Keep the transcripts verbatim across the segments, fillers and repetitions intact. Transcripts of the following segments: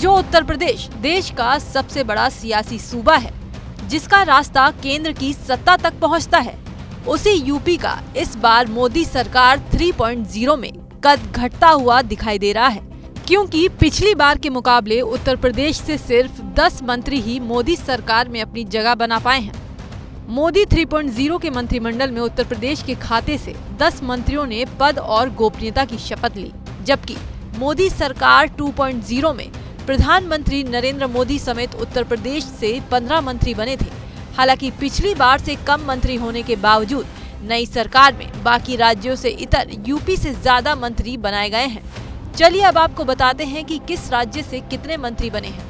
जो उत्तर प्रदेश देश का सबसे बड़ा सियासी सूबा है, जिसका रास्ता केंद्र की सत्ता तक पहुंचता है, उसी यूपी का इस बार मोदी सरकार थ्री पॉइंट ज़ीरो में कद घटता हुआ दिखाई दे रहा है, क्योंकि पिछली बार के मुकाबले उत्तर प्रदेश से सिर्फ दस मंत्री ही मोदी सरकार में अपनी जगह बना पाए हैं। मोदी थ्री पॉइंट ज़ीरो के मंत्रिमंडल में उत्तर प्रदेश के खाते से दस मंत्रियों ने पद और गोपनीयता की शपथ ली, जबकि मोदी सरकार टू पॉइंट ज़ीरो में प्रधानमंत्री नरेंद्र मोदी समेत उत्तर प्रदेश से पंद्रह मंत्री बने थे। हालांकि पिछली बार से कम मंत्री होने के बावजूद नई सरकार में बाकी राज्यों से इतर यूपी से ज्यादा मंत्री बनाए गए हैं। चलिए अब आपको बताते हैं कि किस राज्य से कितने मंत्री बने हैं।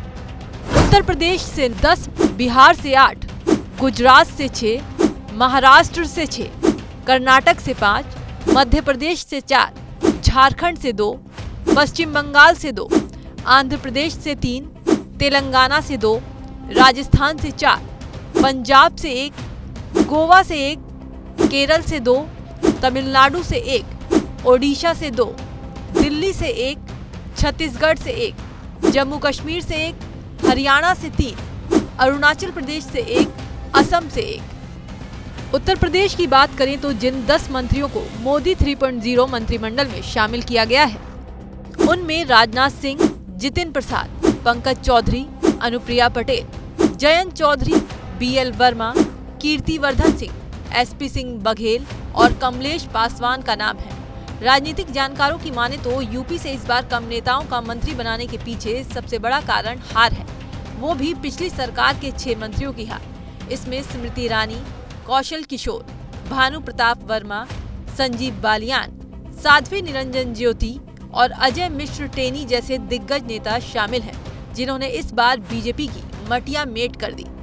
उत्तर प्रदेश से दस, बिहार से आठ, गुजरात से छह, महाराष्ट्र से छह, कर्नाटक से पाँच, मध्य प्रदेश से चार, झारखंड से दो, पश्चिम बंगाल से दो, आंध्र प्रदेश से तीन, तेलंगाना से दो, राजस्थान से चार, पंजाब से एक, गोवा से एक, केरल से दो, तमिलनाडु से एक, ओडिशा से दो, दिल्ली से एक, छत्तीसगढ़ से एक, जम्मू कश्मीर से एक, हरियाणा से तीन, अरुणाचल प्रदेश से एक, असम से एक। उत्तर प्रदेश की बात करें तो जिन दस मंत्रियों को मोदी थ्री पॉइंट ज़ीरो मंत्रिमंडल में शामिल किया गया है, उनमें Rajnath Singh, Jitin Prasad, Pankaj Chaudhary, Anupriya Patel, Jayant Chaudhary, B L Verma, Kirtivardhan Singh, S P Singh Baghel और कमलेश पासवान का नाम है। राजनीतिक जानकारों की माने तो यूपी से इस बार कम नेताओं का मंत्री बनाने के पीछे सबसे बड़ा कारण हार है, वो भी पिछली सरकार के छह मंत्रियों की हार। इसमें स्मृति ईरानी, कौशल किशोर, भानु प्रताप वर्मा, संजीव बालियान, साध्वी निरंजन ज्योति और अजय मिश्र टेनी जैसे दिग्गज नेता शामिल हैं, जिन्होंने इस बार बीजेपी की मटिया मेट कर दी।